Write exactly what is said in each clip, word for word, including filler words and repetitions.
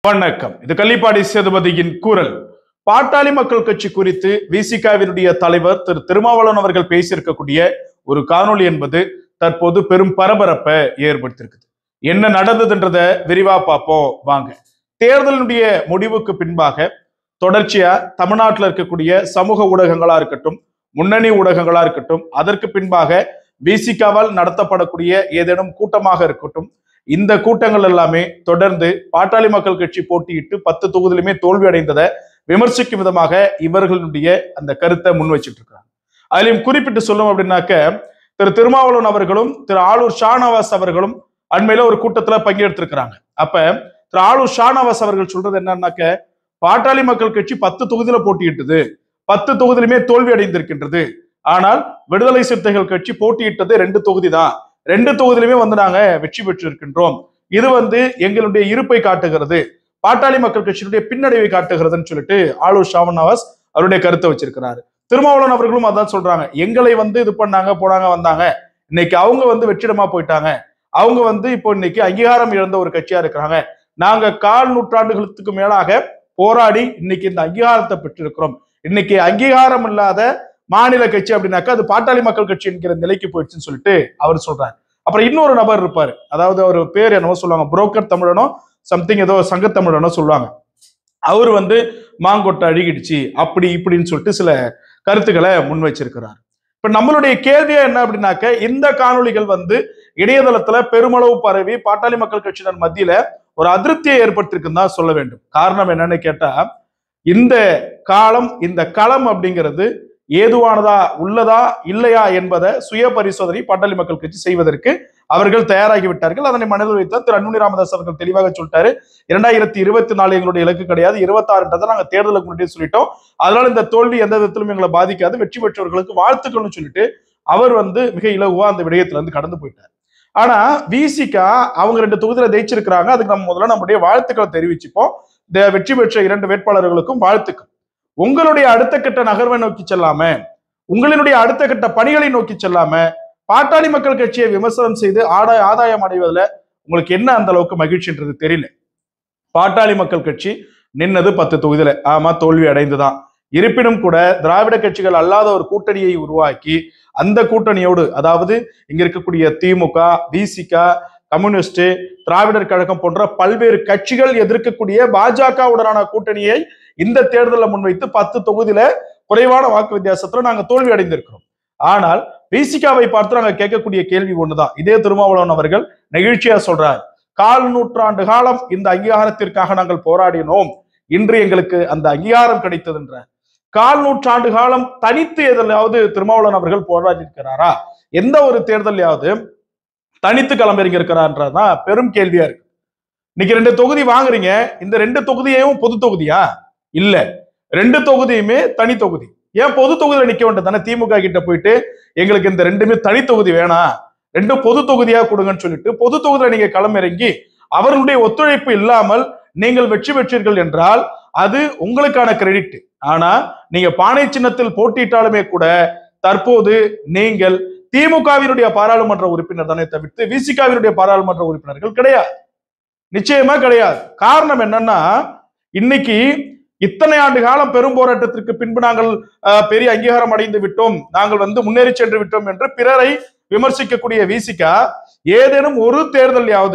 வணக்கம். இது கள்ளிப்பாடி சேதுபதியின் குரல். பாட்டாளி மக்கள் கட்சி குறித்து விசிகாவினுடைய தலைவர் திரு திருமாவளவன் அவர்கள் பேசியிருக்கக்கூடிய ஒரு காணொளி என்பது தற்போது பெரும் பரபரப்பை ஏற்படுத்தியிருக்குது. என்ன நடந்ததுன்றத விரிவா பார்ப்போம் வாங்க. தேர்தலினுடைய முடிவுக்கு பின்பாக தொடர்ச்சியா தமிழ்நாட்டில் இருக்கக்கூடிய சமூக ஊடகங்களா இருக்கட்டும், முன்னணி ஊடகங்களா இருக்கட்டும், அதற்கு பின்பாக விசிகாவால் நடத்தப்படக்கூடிய ஏதேனும் கூட்டமாக இருக்கட்டும், இந்த கூட்டங்கள் எல்லாமே தொடர்ந்து பாட்டாளி மக்கள் கட்சி போட்டியிட்டு பத்து தொகுதியிலுமே தோல்வி அடைந்ததை விமர்சிக்கும் விதமாக இவர்களுடைய அந்த கருத்தை முன் வச்சுட்டு இருக்காங்க. அதிலையும் குறிப்பிட்டு சொல்லும் அப்படின்னாக்க, திரு திருமாவளவன் அவர்களும் திரு ஆளூர் ஷானவாஸ் அவர்களும் அண்மையில ஒரு கூட்டத்துல பங்கெடுத்திருக்கிறாங்க. அப்ப திரு ஆளூர் ஷானவாஸ் அவர்கள் சொல்றது என்னன்னாக்க, பாட்டாளி மக்கள் கட்சி பத்து தொகுதியில போட்டியிட்டது, பத்து தொகுதியிலுமே தோல்வி அடைந்திருக்கின்றது. ஆனால் விடுதலை சிறுத்தைகள் கட்சி போட்டியிட்டது ரெண்டு தொகுதி தான், ரெண்டு தொகுதியிலுமே வந்து நாங்க வெற்றி பெற்று இருக்கின்றோம். இது வந்து எங்களுடைய இருப்பை காட்டுகிறது, பாட்டாளி மக்கள் கட்சியினுடைய பின்னடைவை காட்டுகிறதுன்னு சொல்லிட்டு ஆளூர் ஷானவாஸ் அவருடைய கருத்தை வச்சிருக்கிறாரு. திருமாவளவன் அவர்களும் அதான் சொல்றாங்க, எங்களை வந்து இது பண்ணாங்க போனாங்க வந்தாங்க, இன்னைக்கு அவங்க வந்து வெற்றிடமா போயிட்டாங்க, அவங்க வந்து இப்போ இன்னைக்கு அங்கீகாரம் இழந்த ஒரு கட்சியா இருக்கிறாங்க, நாங்க கால் நூற்றாண்டுகளுக்கு மேலாக போராடி இன்னைக்கு இந்த அங்கீகாரத்தை பெற்றிருக்கிறோம், இன்னைக்கு அங்கீகாரம் இல்லாத மாநில கட்சி அப்படின்னாக்கா அது பாட்டாளி மக்கள் கட்சி என்கிற நிலைக்கு போயிடுச்சுன்னு சொல்லிட்டு அவர் சொல்றாரு. அப்புறம் இன்னொரு நபர் இருப்பாரு, அதாவது அவர் பேர் என்னவோ சொல்லுவாங்க, புரோக்கர் தமிழனோ சம்திங் ஏதோ சங்கத்தமிழனோ சொல்லுவாங்க. அவர் வந்து மாங்கொட்டை அழுகிடுச்சு அப்படி இப்படின்னு சொல்லிட்டு சில கருத்துக்களை முன் வச்சிருக்கிறார். இப்ப நம்மளுடைய கேள்வியா என்ன அப்படின்னாக்க, இந்த காணொளிகள் வந்து இணையதளத்துல பெருமளவு பரவி பாட்டாளி மக்கள் கட்சியினர் மத்தியில ஒரு அதிருப்தியை ஏற்படுத்திருக்குன்னு தான் சொல்ல வேண்டும். காரணம் என்னன்னு கேட்டா, இந்த காலம் இந்த களம் அப்படிங்கிறது ஏதுவானதா உள்ளதா இல்லையா என்பதை சுய பரிசோதனை பாட்டாளி மக்கள் கட்சி செய்வதற்கு அவர்கள் தயாராகி விட்டார்கள். அதனை மனதில் வைத்தால் திரு அன்புமணி ராமதாஸ் அவர்கள் தெளிவாக சொல்லிட்டாரு, இரண்டாயிரத்தி இருபத்தி நாலு எங்களுடைய இலக்கு கிடையாது, இருபத்தி ஆறுன்றதை நாங்க தேர்தலுக்கு முன்னாடியே சொல்லிட்டோம், அதனால இந்த தோல்வி எந்த விதத்திலும் எங்களை பாதிக்காது, வெற்றி பெற்றவர்களுக்கு வாழ்த்துக்கள்னு சொல்லிட்டு அவர் வந்து மிக இலகுவா அந்த விடயத்துல இருந்து கடந்து போயிட்டார். ஆனா விசிகா அவங்க ரெண்டு தொகுதியில ஜெயிச்சிருக்கிறாங்க, அதுக்கு நம்ம முதல்ல நம்முடைய வாழ்த்துக்களை தெரிவிச்சுப்போம். வெற்றி பெற்ற இரண்டு வேட்பாளர்களுக்கும் வாழ்த்துக்கள். உங்களுடைய அடுத்த கட்ட நகர்வை நோக்கி செல்லாம, உங்களுடைய அடுத்த கட்ட பணிகளை நோக்கி செல்லாம பாட்டாளி மக்கள் கட்சியை விமர்சனம் செய்து ஆதாய ஆதாயம் அடைவதில் உங்களுக்கு என்ன அந்த அளவுக்கு மகிழ்ச்சின்றது தெரியல. பாட்டாளி மக்கள் கட்சி நின்னது பத்து தொகுதியில, ஆமா தோல்வி அடைந்துதான். இருப்பினும் கூட திராவிட கட்சிகள் அல்லாத ஒரு கூட்டணியை உருவாக்கி அந்த கூட்டணியோடு, அதாவது இங்க இருக்கக்கூடிய திமுக, விசிகா, கம்யூனிஸ்ட், திராவிடர் கழகம் போன்ற பல்வேறு கட்சிகள் எதிர்க்கக்கூடிய பாஜகவுடனான கூட்டணியை இந்த தேர்தலில் முன்வைத்து பத்து தொகுதியில குறைவான வாக்கு வித்தியாசத்துல நாங்க தோல்வி அடைந்திருக்கிறோம். ஆனால் விசிகாவை பார்த்து நாங்க கேட்கக்கூடிய கேள்வி ஒண்ணுதான். இதே திருமாவளவன் அவர்கள் நெகிழ்ச்சியா சொல்றார், கால் நூற்றாண்டு காலம் இந்த அங்கீகாரத்திற்காக நாங்கள் போராடினோம், இன்று எங்களுக்கு அந்த அங்கீகாரம் கிடைத்ததுன்ற. கால் நூற்றாண்டு காலம் தனித்து எதிலாவது திருமாவளவன் அவர்கள் போராடி இருக்கிறாரா? எந்த ஒரு தேர்தலையாவது தனித்து களமிறங்கி இருக்கிறான்றதுதான் பெரும் கேள்வியா இருக்கு. இன்னைக்கு ரெண்டு தொகுதி வாங்குறீங்க, இந்த ரெண்டு தொகுதியையும் பொது தொகுதியா? இல்ல, ரெண்டு தொகுதியுமே தனி தொகுதி. ஏன் பொது தொகுதியில நிக்க வேண்டியது தானே? திமுக கிட்ட போயிட்டு எங்களுக்கு இந்த ரெண்டுமே தனி தொகுதி வேணாம், ரெண்டும் பொது தொகுதியா கொடுங்கன்னு சொல்லிட்டு பொது தொகுதியில நீங்க களமிறங்கி அவர்களுடைய ஒத்துழைப்பு இல்லாமல் நீங்கள் வெற்றி பெற்றீர்கள் என்றால் அது உங்களுக்கான கிரெடிட். ஆனா நீங்க பானை சின்னத்தில் போட்டியிட்டாலுமே கூட தற்போது நீங்கள் திமுகவினுடைய பாராளுமன்ற உறுப்பினர் தானே தவிர்த்து விசிகாவினுடைய பாராளுமன்ற உறுப்பினர்கள் கிடையாது, நிச்சயமா கிடையாது. காரணம் என்னன்னா, இன்னைக்கு இத்தனை ஆண்டு காலம் பெரும் போராட்டத்திற்கு பின்பு நாங்கள் பெரிய அங்கீகாரம் அடைந்து விட்டோம், நாங்கள் வந்து முன்னேறி சென்று விட்டோம் என்று பிறரை விமர்சிக்கக்கூடிய விசிகா ஏதேனும் ஒரு தேர்தலையாவது,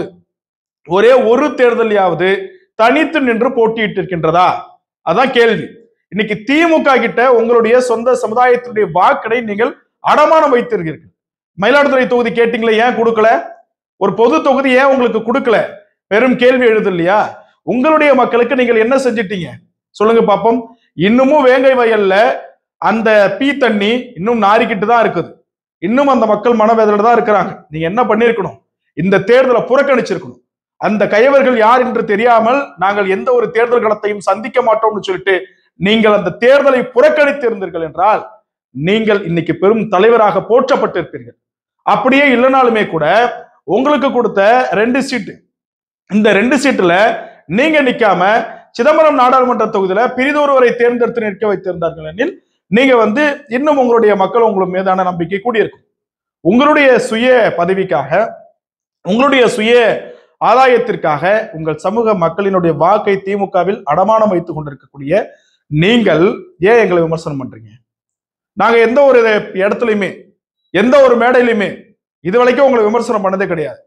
ஒரே ஒரு தேர்தலையாவது தனித்து நின்று போட்டியிட்டு இருக்கின்றதா? அதான் கேள்வி. இன்னைக்கு திமுக கிட்ட உங்களுடைய சொந்த சமுதாயத்தினுடைய வாக்கடை நீங்கள் அடமானம் வைத்திருக்கிறீர்கள். மயிலாடுதுறை தொகுதி கேட்டீங்களே, ஏன் கொடுக்கல? ஒரு பொது தொகுதி ஏன் உங்களுக்கு கொடுக்கல? பெரும் கேள்வி எழுது இல்லையா? உங்களுடைய மக்களுக்கு நீங்கள் என்ன செஞ்சிட்டீங்க சொல்லுங்க பாப்போம். இன்னமும் வேங்கை வயல்ல அந்த பீ தண்ணி இன்னும் நாரிக்கிட்டு தான் இருக்குது, இன்னும் அந்த மக்கள் மனவேதனையில தான் இருக்கிறாங்க. நீங்க என்ன பண்ணிருக்கணும்? இந்த தேர்தலை புறக்கணிச்சிருக்கணும். அந்த கயவர்கள் யார் என்று தெரியாமல் நாங்கள் எந்த ஒரு தேர்தல் களத்தையும் சந்திக்க மாட்டோம்னு சொல்லிட்டு நீங்கள் அந்த தேர்தலை புறக்கணித்து இருந்தீர்கள் என்றால் நீங்கள் இன்னைக்கு பெரும் தலைவராக போற்றப்பட்டிருப்பீர்கள். அப்படியே இல்லைனாலுமே கூட உங்களுக்கு கொடுத்த ரெண்டு சீட்டு, இந்த ரெண்டு சீட்டுல நீங்க நிக்காம சிதம்பரம் நாடாளுமன்ற தொகுதியில பிரிதொருவரை தேர்ந்தெடுத்து நிற்க வைத்திருந்தார்கள் எனில் நீங்க வந்து இன்னும் உங்களுடைய மக்கள் உங்களுக்கு மீதான நம்பிக்கை கூடியிருக்கும். உங்களுடைய சுய பதவிக்காக, உங்களுடைய சுய ஆதாயத்திற்காக உங்கள் சமூக மக்களினுடைய வாக்கை திமுகவில் அடமானம் வைத்துக் கொண்டிருக்கக்கூடிய நீங்கள் ஏன் எங்களை விமர்சனம் பண்றீங்க? நாங்க எந்த ஒரு இடத்துலயுமே எந்த ஒரு மேடையிலுமே இதுவரைக்கும் உங்களை விமர்சனம் பண்ணதே கிடையாது.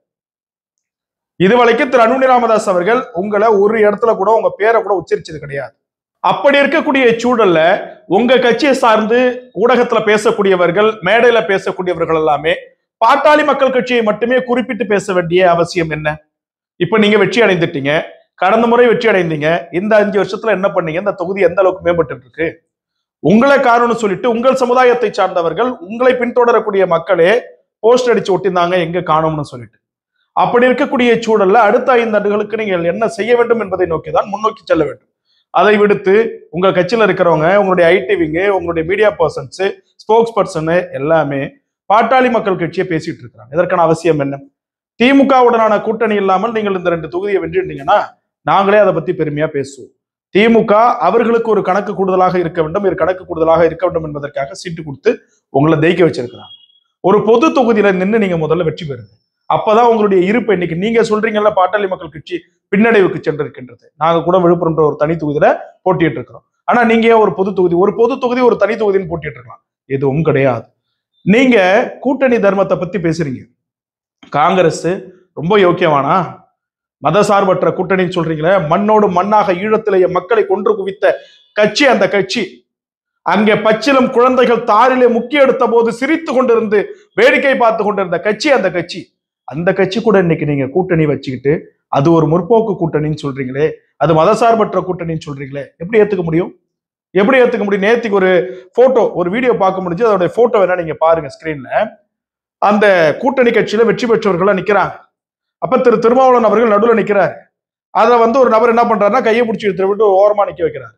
இதுவரைக்கும் திரு அன்புமணி ராமதாஸ் அவர்கள் உங்களை ஒரு இடத்துல கூட உங்க பேரை கூட உச்சரிச்சது கிடையாது. அப்படி இருக்கக்கூடிய சூழல்ல உங்க கட்சியை சார்ந்து ஊடகத்துல பேசக்கூடியவர்கள், மேடையில பேசக்கூடியவர்கள் எல்லாமே பாட்டாளி மக்கள் கட்சியை மட்டுமே குறிப்பிட்டு பேச வேண்டிய அவசியம் என்ன? இப்ப நீங்க வெற்றி அடைந்துட்டீங்க, கடந்த முறை வெற்றி அடைந்தீங்க, இந்த அஞ்சு வருஷத்துல என்ன பண்ணீங்க? இந்த தொகுதி எந்த அளவுக்கு மேம்பட்டு இருக்கு? உங்களை காரணம்னு சொல்லிட்டு உங்கள் சமுதாயத்தை சார்ந்தவர்கள், உங்களை பின்தொடரக்கூடிய மக்களே போஸ்ட் அடிச்சு ஒட்டினாங்க எங்க காணும்னு சொல்லிட்டு. அப்படி இருக்கக்கூடிய சூழல்ல அடுத்த ஐந்து ஆண்டுகளுக்கு நீங்கள் என்ன செய்ய வேண்டும் என்பதை நோக்கிதான் முன்னோக்கி செல்ல வேண்டும். அதை விடுத்து உங்க கட்சியில இருக்கிறவங்க, உங்களுடைய ஐடிவிங்க, உங்களுடைய மீடியா பர்சன்ஸ், ஸ்போக்ஸ் பர்சன் எல்லாமே பாட்டாளி மக்கள் கட்சியை பேசிட்டு இருக்கிறாங்க. இதற்கான அவசியம் என்ன? திமுகவுடனான கூட்டணி இல்லாமல் நீங்கள் இந்த ரெண்டு தொகுதியை வென்றிருந்தீங்கன்னா நாங்களே அதை பத்தி பெருமையா பேசுவோம். திமுக அவர்களுக்கு ஒரு கணக்கு கூடுதலாக இருக்க வேண்டும், ஒரு கணக்கு கூடுதலாக இருக்க வேண்டும் என்பதற்காக சீட்டு கொடுத்து உங்களை ஜெயிக்க வச்சிருக்கிறாங்க. ஒரு பொது தொகுதியில நின்று நீங்க முதல்ல வெற்றி பெறுங்க. அப்பதான் உங்களுடைய இருப்பு இன்னைக்கு நீங்க சொல்றீங்கல்ல பாட்டாளி மக்கள் கட்சி பின்னடைவுக்கு சென்றிருக்கின்றது. நாங்க கூட விழுப்புரம் ஒரு தனி தொகுதியில போட்டிட்டு இருக்கிறோம். ஆனா நீங்க ஒரு பொது தொகுதி ஒரு பொது தொகுதி ஒரு தனி தொகுதின்னு போட்டிட்டு இருக்கலாம். எதுவும் கிடையாது. நீங்க கூட்டணி தர்மத்தை பத்தி பேசுறீங்க. காங்கிரஸ் ரொம்ப யோக்கியமானா? மதசார்பற்ற கூட்டணின்னு சொல்றீங்களே, மண்ணோடு மண்ணாக ஈழத்திலேயே மக்களை கொன்று குவித்த கட்சி அந்த கட்சி. அங்கே பச்சிலம் குழந்தைகள் தாரிலே முக்கிய எடுத்த போது சிரித்து கொண்டிருந்து வேடிக்கை பார்த்து கொண்டிருந்த கட்சி அந்த கட்சி. அந்த கட்சி கூட இன்னைக்கு நீங்க கூட்டணி வச்சுக்கிட்டு அது ஒரு முற்போக்கு கூட்டணின்னு சொல்றீங்களே, அது மதசார்பற்ற கூட்டணின்னு சொல்றீங்களே, எப்படி ஏத்துக்க முடியும்? எப்படி ஏத்துக்க முடியும்? நேத்துக்கு ஒரு போட்டோ ஒரு வீடியோ பார்க்க முடிஞ்சு, அதோட போட்டோ வேணா நீங்க பாருங்க ஸ்கிரீன்ல. அந்த கூட்டணி கட்சியில வெற்றி பெற்றவர்களா நிக்கிறாங்க. அப்ப திரு திருமாவளவன் அவர்கள் நடுவில் நிக்கிறாரு. அதை வந்து ஒரு நபர் என்ன பண்றாருன்னா கையை பிடிச்சி எடுத்து விட்டு ஓரமா நிக்க வைக்கிறார்.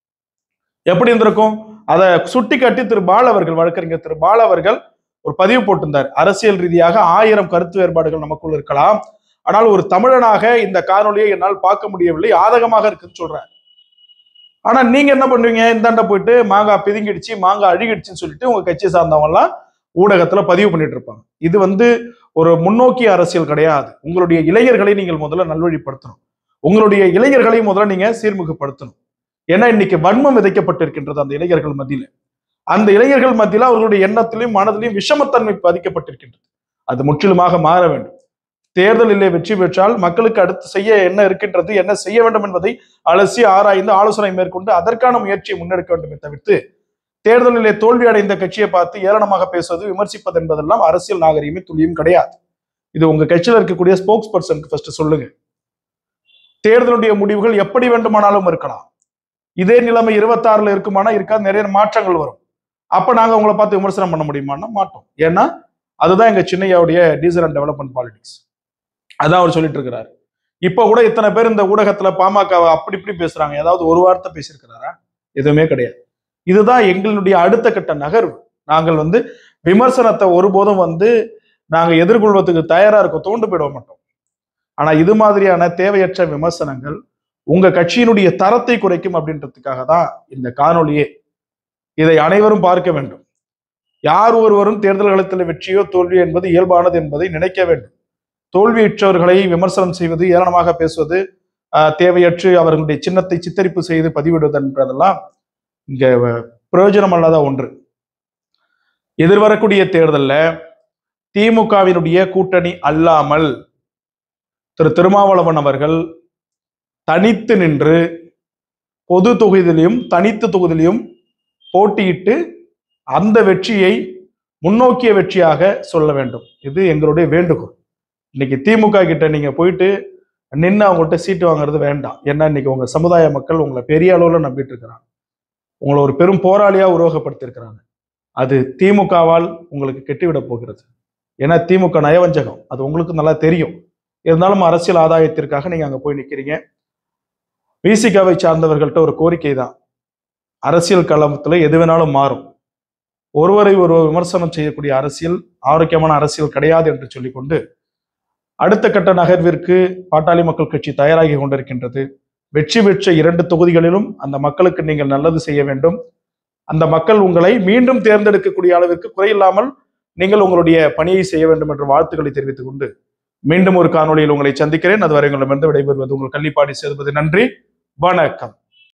எப்படி இருந்திருக்கும்? அதை சுட்டி காட்டி திரு பால் அவர்கள், வழக்கறிஞர் திரு பால் அவர்கள் ஒரு பதிவு போட்டிருந்தார். அரசியல் ரீதியாக ஆயிரம் கருத்து வேறுபாடுகள் நமக்குள்ள இருக்கலாம், ஆனால் ஒரு தமிழனாக இந்த காணொலியை என்னால் பார்க்க முடியவில்லை, ஆதகமாக இருக்குன்னு சொல்றாரு. ஆனா நீங்க என்ன பண்ணுவீங்க? இந்தாண்ட போயிட்டு மாங்காய் பிதுங்கிடுச்சு, மாங்காய் அழுகிடுச்சுன்னு சொல்லிட்டு உங்க கட்சியை சார்ந்தவங்க எல்லாம் ஊடகத்துல பதிவு பண்ணிட்டு இருப்பாங்க. இது வந்து ஒரு முன்னோக்கிய அரசியல் கிடையாது. உங்களுடைய இளைஞர்களை நீங்கள் முதல்ல நல்வழிப்படுத்தணும். உங்களுடைய இளைஞர்களை முதல்ல நீங்க சீர்முகப்படுத்தணும். ஏன்னா இன்னைக்கு வன்மம் விதைக்கப்பட்டிருக்கின்றது அந்த இளைஞர்கள் மத்தியில. அந்த இளைஞர்கள் மத்தியில அவர்களுடைய எண்ணத்திலையும் மனதிலையும் விஷமத்தன்மை பாதிக்கப்பட்டிருக்கின்றது. அது முற்றிலுமாக மாற வேண்டும். தேர்தலிலே வெற்றி பெற்றால் மக்களுக்கு அடுத்து செய்ய என்ன இருக்கின்றது, என்ன செய்ய வேண்டும் என்பதை அலசி ஆராய்ந்து ஆலோசனை மேற்கொண்டு அதற்கான முயற்சியை முன்னெடுக்க வேண்டுமே தவிர்த்து தேர்தலிலே தோல்வி அடைந்த கட்சியை பார்த்து ஏளனமாக பேசுவது, விமர்சிப்பது என்பதெல்லாம் அரசியல் நாகரிகமே துளியும் கிடையாது. இது உங்க கட்சியில இருக்கக்கூடிய ஸ்போக்ஸ் பர்சனுக்கு ஃபர்ஸ்ட் சொல்லுங்க. தேர்தலுடைய முடிவுகள் எப்படி வேண்டுமானாலும் இருக்கலாம். இதே நிலைமை இருபத்தி ஆறுல இருக்குமானா இருக்காது, நிறைய மாற்றங்கள் வரும். அப்ப நாங்க உங்களை பார்த்து விமர்சனம் பண்ண முடியுமான்னா மாட்டோம். ஏன்னா அதுதான் எங்க சின்னையாவுடைய டீசல் அண்ட் டெவலப்மெண்ட் பாலிடிக்ஸ். அதான் அவர் சொல்லிட்டு இருக்கிறாரு. இப்ப கூட இத்தனை பேர் இந்த ஊடகத்துல பாமக அப்படி இப்படி பேசுறாங்க. ஏதாவது ஒரு வார்த்தை பேசியிருக்கிறாரா? எதுவுமே கிடையாது. இதுதான் எங்களுடைய அடுத்த கட்ட நகர்வு. நாங்கள் வந்து விமர்சனத்தை ஒருபோதும் வந்து நாங்க எதிர்கொள்வதற்கு தயாரா இருக்கோம், தோண்டு போயிட மாட்டோம். ஆனா இது மாதிரியான தேவையற்ற விமர்சனங்கள் உங்க கட்சியினுடைய தரத்தை குறைக்கும் அப்படின்றதுக்காக தான் இந்த காணொலியே. இதை அனைவரும் பார்க்க வேண்டும். யார் ஒருவரும் தேர்தல் களத்தில் வெற்றியோ தோல்வியோ என்பது இயல்பானது என்பதை நினைக்க வேண்டும். தோல்வியுற்றவர்களை விமர்சனம் செய்வது, ஏளனமாக பேசுவது, தேவையற்று அவர்களுடைய சின்னத்தை சித்தரிப்பு செய்து பதிவிடுவது என்றதெல்லாம் இங்க பிரயோஜனம் அல்லாத ஒன்று. எதிர்வரக்கூடிய தேர்தலில் திமுகவினுடைய கூட்டணி அல்லாமல் திரு திருமாவளவன் அவர்கள் தனித்து நின்று பொது தொகுதியிலும் தனித்து தொகுதியிலும் போட்டியிட்டு அந்த வெற்றியை முன்னோக்கிய வெற்றியாக சொல்ல வேண்டும். இது எங்களுடைய வேண்டுகோள். இன்னைக்கு திமுக கிட்ட நீங்க போயிட்டு நின்று அவங்கள்ட்ட சீட்டு வாங்குறது வேண்டாம். ஏன்னா இன்னைக்கு உங்க சமுதாய மக்கள் உங்களை பெரிய அளவுல நம்பிட்டு இருக்கிறாங்க. உங்களை ஒரு பெரும் போராளியா உருவகப்படுத்தி இருக்கிறாங்க. அது திமுகவால் உங்களுக்கு கெட்டுவிட போகிறது. ஏன்னா திமுக நயவஞ்சகம், அது உங்களுக்கு நல்லா தெரியும். இருந்தாலும் அரசியல் ஆதாயத்திற்காக நீங்க அங்க போய் நிக்கிறீங்க. விசிகாவை சார்ந்தவர்கள்ட்ட ஒரு கோரிக்கை தான், அரசியல் களத்துல எது வேணாலும் மாறும். ஒருவரை ஒருவர் விமர்சனம் செய்யக்கூடிய அரசியல் ஆரோக்கியமான அரசியல் கிடையாது என்று சொல்லிக்கொண்டு அடுத்த கட்ட நகர்விற்கு பாட்டாளி மக்கள் கட்சி தயாராகி கொண்டிருக்கின்றது. வெற்றி பெற்ற இரண்டு தொகுதிகளிலும் அந்த மக்களுக்கு நீங்கள் நல்லது செய்ய வேண்டும். அந்த மக்கள் உங்களை மீண்டும் தேர்ந்தெடுக்கக்கூடிய அளவிற்கு குறையில்லாமல் நீங்கள் உங்களுடைய பணியை செய்ய வேண்டும் என்ற வாழ்த்துக்களை தெரிவித்துக் கொண்டு மீண்டும் ஒரு காணொளியில் உங்களை சந்திக்கிறேன். அதுவரை உங்களிடமிருந்து விடைபெறுவது உங்கள் கள்ளிப்பாடி சேதுபதி. நன்றி, வணக்கம்.